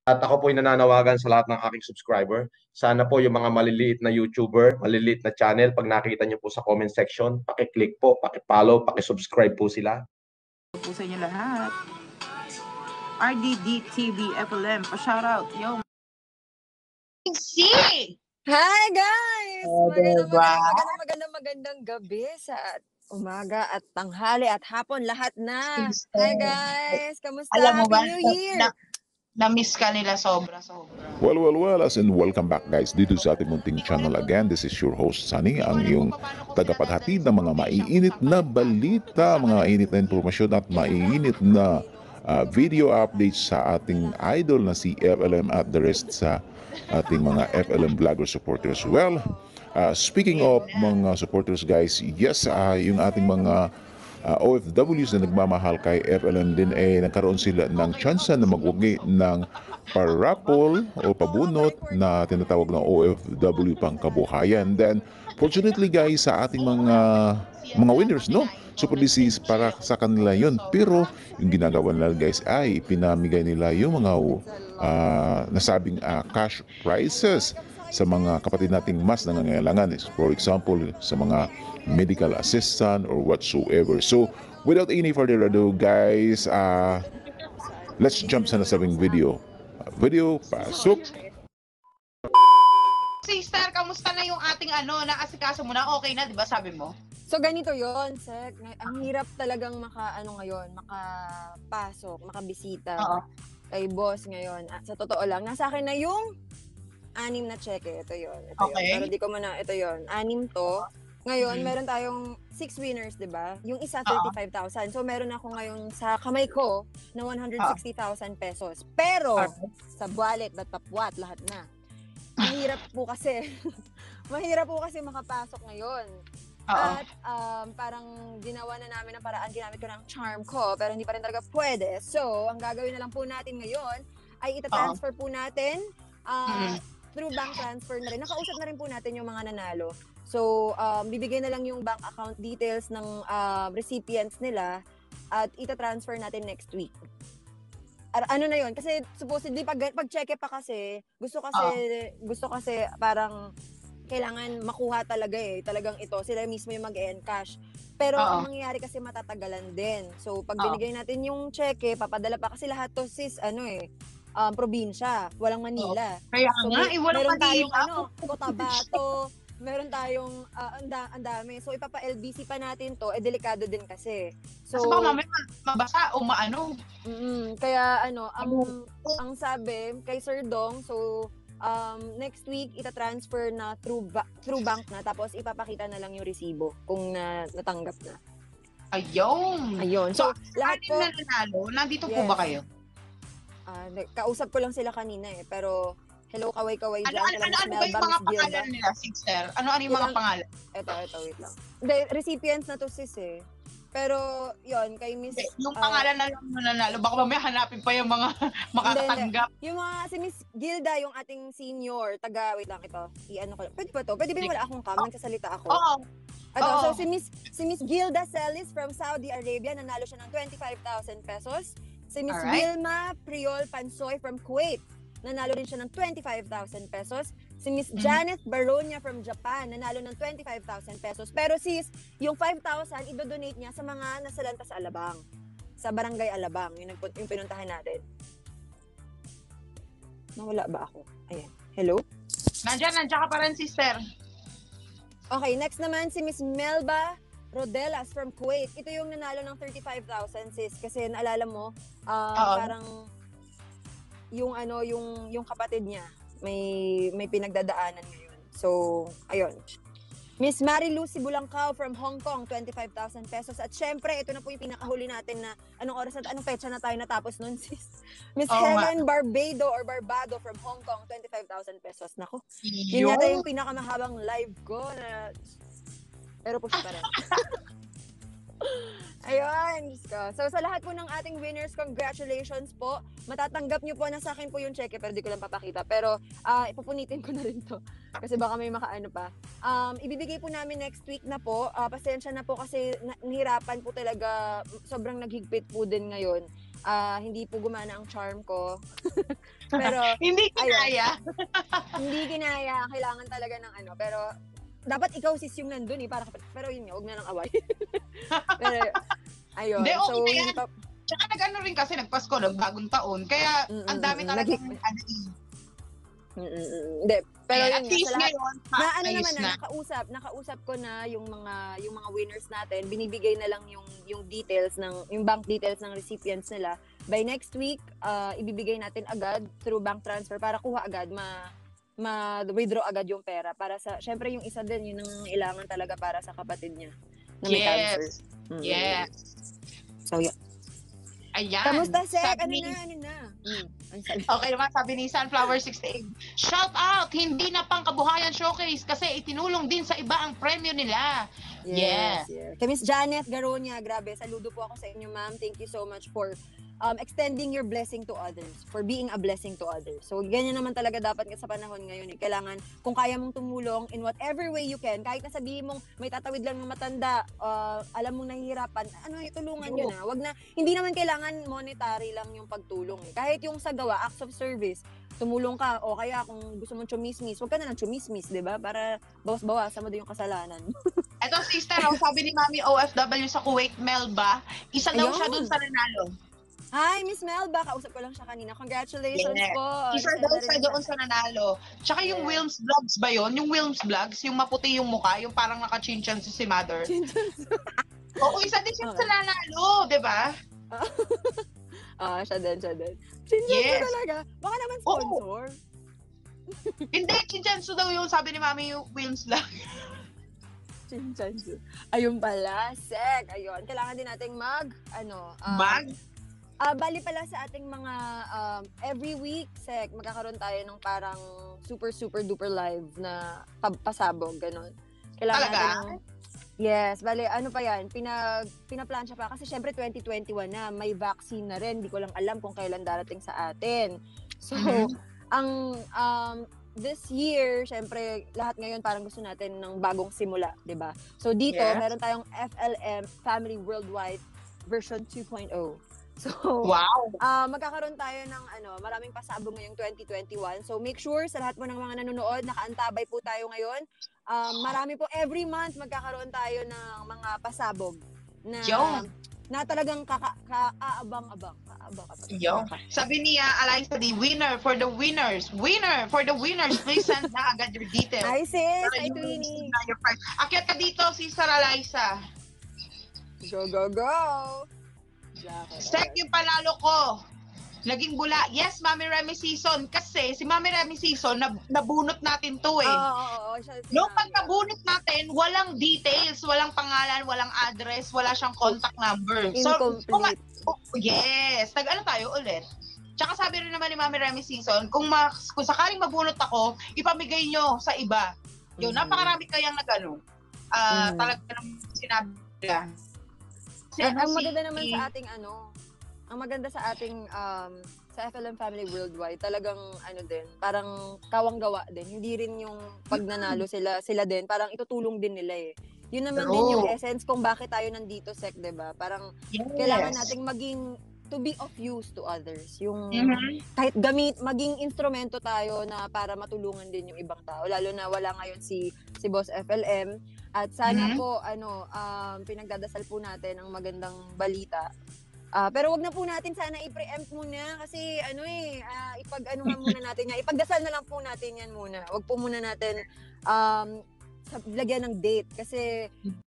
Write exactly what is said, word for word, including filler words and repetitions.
At ako po ay nananawagan sa lahat ng aking subscriber. Sana po yung mga maliliit na YouTuber, maliliit na channel, pag nakita niyo po sa comment section, paki-click po, paki-follow, paki-subscribe po sila. Po sa inyo lahat. R D D T V F L M, pa-shoutout. Yo! See! Hi guys! Oh, Magandang, diba? magandang, magandang, magandang, magandang gabi sa umaga at tanghali at hapon lahat na. Sister. Hi guys! Kamusta? Alam mo Happy ba, New na- Year! na- na-miss ka nila sobra-sobra. Well, well, well, as in welcome back guys dito sa ating munting channel again. This is your host Sunny, ang iyong tagapaghatid ng mga maiinit na balita, mga mainit na informasyon at mainit na uh, video updates sa ating idol na si F L M at the rest sa ating mga F L M vlogger supporters. Well, uh, speaking of mga supporters guys, yes, uh, yung ating mga Uh, O F Ws na nagmamahal kay F L M din eh nagkaroon sila ng chance na magwagi ng parapol o pabunot na tinatawag na O F W pang kabuhayan. Then fortunately guys sa ating mga mga winners no, super disease para sa kanila yun. Pero yung ginagawa nila guys ay pinamigay nila yung mga uh, nasabing uh, cash prizes sa mga kapatid nating mas nangangailangan. For example, sa mga medical assistant or whatsoever. So, without any further ado, guys, uh, let's jump sa nasabing video. Uh, video, pasok! Sister, kamusta na yung ating ano, naasikaso mo na? Okay na, di ba sabi mo? So ganito yon, Sek. Ang hirap talagang maka, ano ngayon, makapasok, makabisita Oo. kay boss ngayon. Ah, Sa totoo lang, nasa akin na yung anim na cheque. Ito yon. Ito Okay. yun. Pero di ko muna, ito yon. Anim to. Ngayon, Mhm. meron tayong six winners, di ba? Yung isa, Oo. thirty-five thousand. So, meron ako ngayon sa kamay ko na one hundred sixty thousand pesos. Pero, Okay. sa wallet, the top what, lahat na. Mahirap po kasi. Mahirap po kasi makapasok ngayon. Oo. At um, parang ginawa na namin ang paraan, ginamit ko ng charm ko, pero hindi pa rin talaga pwede. So, ang gagawin na lang po natin ngayon ay ita-transfer po natin uh, Mhm. through bank transfer na rin. Nakausap na rin po natin yung mga nanalo. So, um, bibigay na lang yung bank account details ng uh, recipients nila at ita-transfer natin next week. Ar- ano na yon? Kasi supposedly pag pag-check pa kasi, gusto kasi gusto kasi parang kailangan makuha talaga eh. Talagang ito, sila mismo yung mag-encash. Pero Oo. ang mangyayari kasi matatagalan din. So, pag Oo. binigay natin yung cheque, papadala pa kasi lahat to sis, ano eh, um, probinsya, walang Manila. Kaya So, nga, may- eh, walang meron tayong Manila. ano, Cotabato, meron tayong ah, ang da- ang dami. So, ipapa-L B C pa natin to, eh, delikado din kasi. So, Kasi baka mamaya ma- mabasa o maano. mm, kaya ano, ang ang sabi kay Sir Dong, so um, next week ita-transfer na through ba- through bank na, tapos ipapakita na lang yung resibo kung na natanggap na. Ayun. Ayun. So, lahat Anim po, na nanalo, nandito po Yes. ba kayo? ah, kausap ko lang sila kanina eh, pero hello kaway-kaway Ano, dyan. ano, Kila ano, Miss ano ba Melba, yung mga Miss Gilda. pangalan nila, sister? Ano, ano yung mga Ilang- pangalan? Ito, ito, wait lang. Hindi, recipients na to sis eh. Pero, yon kay Miss... Hindi, Yung ah, pangalan na lang yung nanalo, baka mamaya hanapin pa yung mga makakatanggap. Yung mga, si Miss Gilda, yung ating senior, taga, wait lang ito, i-ano ko lang. Pwede ba to? Pwede ba yung wala akong cam? Nagsasalita ako. Oo. Ito, Oo. so si Miss, si Miss Gilda Celis from Saudi Arabia, nanalo siya ng twenty-five thousand pesos. Si Miss Alright. Wilma Priol Pansoy from Kuwait, nanalo din siya ng twenty-five thousand pesos. Si Miss Mhm. Janet Baronia from Japan, nanalo ng twenty-five thousand pesos. Pero sis, yung five thousand, idodonate niya sa mga nasalanta sa Alabang. Sa Barangay Alabang, yung, nagpun- yung pinuntahan natin. Nawala ba ako? Ayan. Hello? Nandiyan, nandiyan ka pa rin, sister. Okay, next naman si Miss Melba Rodelas from Kuwait. Ito yung nanalo ng thirty-five thousand sis kasi naalala mo, um, Oo. parang yung ano, yung yung kapatid niya may may pinagdadaanan ngayon. So, ayun. Miss Marilu Sibulangkao from Hong Kong, twenty-five thousand pesos. At syempre, ito na po yung pinakahuli natin na anong oras na, anong petsa na tayo natapos nun, sis. Miss Oo nga. Helen Barbado or Barbado from Hong Kong, twenty-five thousand pesos. Nako, yun yata yung pinakamahabang live ko na... Pero push pa rin. Ayun, Diyos ko. So, sa lahat po ng ating winners, congratulations po. Matatanggap nyo po na sa akin po yung cheque, pero di ko lang papakita. Pero, ah ipupunitin ko na rin to. Kasi baka may makaano pa. Um, ibibigay po namin next week na po. Ah, pasensya na po kasi na- nahirapan po talaga. Sobrang naghigpit po din ngayon. Ah, hindi po gumana ang charm ko. Pero, Hindi ayun. kinaya. Hindi ginaya. Kailangan talaga ng ano. Pero, dapat ikaw sis yung nandun eh. Para, pero yun nga, huwag na lang away. Pero, ayun. Hindi, okay so, na hindi yan. pa, Tsaka nag-ano rin kasi, nagpasko, nagbagong taon. Kaya, Mm, ang dami mm, talaga nag- ng ano eh. mm, mm, mm. Hindi, pero Eh, yun at nga, least sa lahat, ngayon, na ano ayos naman na, na. nakausap, nakausap ko na yung mga yung mga winners natin, binibigay na lang yung yung details ng yung bank details ng recipients nila. By next week, uh, ibibigay natin agad through bank transfer para kuha agad ma ma-withdraw agad yung pera para sa syempre yung isa din yun ang kailangan talaga para sa kapatid niya na may Yes. cancer. Mm. Yes. So, yeah. Ayan. Kamusta, Sek? Sabi Ano ni- na, ano na? Mm. Ang sabi. Okay naman, sabi ni Sunflower sixty-eight. Shout out! Hindi na pang kabuhayan showcase kasi itinulong din sa iba ang premyo nila. Yes, yes. Kay Miss Janet Garonia, grabe, saludo po ako sa inyo, ma'am. Thank you so much for um, extending your blessing to others, for being a blessing to others. So, ganyan naman talaga dapat sa panahon ngayon. Eh. Kailangan, kung kaya mong tumulong in whatever way you can, kahit na sabihin mong may tatawid lang ng matanda, uh, alam mong nahihirapan, ano, tulungan nyo na. Wag na, hindi naman kailangan monetary lang yung pagtulong. Eh. Kahit yung sa gawa, acts of service, tumulong ka, o kaya kung gusto mong chumismis, huwag ka na lang chumismis, di ba? Para bawas-bawasan mo din yung kasalanan. Ito, sister, oh, sabi ni Mami O F W sa Kuwait, Melba, isa daw Ayun. siya dun sa nanalo. Hi, Miss Melba. Kausap ko lang siya kanina. Congratulations Yes. po. Isa Send daw na rin siya sa- doon sa nanalo. Tsaka yung Yeah. Wilms Vlogs ba yon? Yung Wilms Vlogs, yung maputi yung mukha, yung parang naka-chinchan si si Mother. Oo, isa din siya Okay. sa nanalo, di ba? Ah, siya din, siya din. Sinjin Yes. talaga. Baka naman Oo. sponsor. Hindi, chinchansu daw yung sabi ni Mami yung Wilms Vlog. Chinchansu. Ayun pala, sek. Ayun. Kailangan din nating mag, ano, um, Mag? ah, bali pala sa ating mga, um, every week, sek, magkakaroon tayo ng parang super, super duper live na pa- pasabog, ganun. Kailangan Talaga? natin ng- Yes, bali, ano pa yan, pinag, pinaplansya pa. Kasi syempre twenty twenty-one na, may vaccine na rin. Hindi ko lang alam kung kailan darating sa atin. So, Mhm. ang, um, this year, syempre, lahat ngayon parang gusto natin ng bagong simula, di ba? So, dito, Yes. meron tayong F L M, Family Worldwide version two point oh. So, Wow. Ah, magkakaroon tayo ng ano, maraming pasabog ngayong twenty twenty-one. So make sure sa lahat po ng mga nanonood, nakaantabay po tayo ngayon. Um, marami po every month magkakaroon tayo ng mga pasabog na Yun. na talagang kaka, kaabang-abang, kaabang-abang. Yo. Sabi niya, Eliza D, winner for the winners. Winner for the winners. Please send na agad your details. Hi sis, Para hi yung Twinnie. na your prize. Akyat ka dito, Sister Eliza. Go, go, go. Sek yung panalo ko. Naging bula. Yes, Mami Remy Season. Kasi si Mami Remy Season, nab- nabunot natin to eh. Oo, oo, oo. Siya, si Noong Mami. pagkabunot natin, walang details, walang pangalan, walang address, wala siyang contact number. So, kung, Incomplete. oh, yes, nag-ano tayo ulit. Tsaka sabi rin naman ni Mami Remy Season, kung, ma- kung sakaling mabunot ako, ipamigay nyo sa iba. Yun, Mhm. napakarami kayang nag-ano. Ah, Mhm. talaga nang sinabi nila. Si Ang, ano, ang si- maganda naman sa ating ano, ang maganda sa ating um, sa F L M Family Worldwide, talagang ano din, parang kawang-gawa din. Hindi rin yung pag nanalo sila, sila din, parang itutulong din nila eh. Yun naman din yung True. essence kung bakit tayo nandito, Sek, 'di ba? Parang Yes. kailangan nating maging to be of use to others. Yung Mhm. kahit gamit, maging instrumento tayo na para matulungan din yung ibang tao. Lalo na wala ngayon si si Boss F L M. At sana Mhm. po, ano, um, pinagdadasal po natin ang magandang balita. Ah, pero wag na po natin sana i-preempt muna kasi ano eh, ah, ipag-anuhan muna natin yan. Ipagdasal na lang po natin yan muna. Wag po muna natin um, sa, lagyan ng date kasi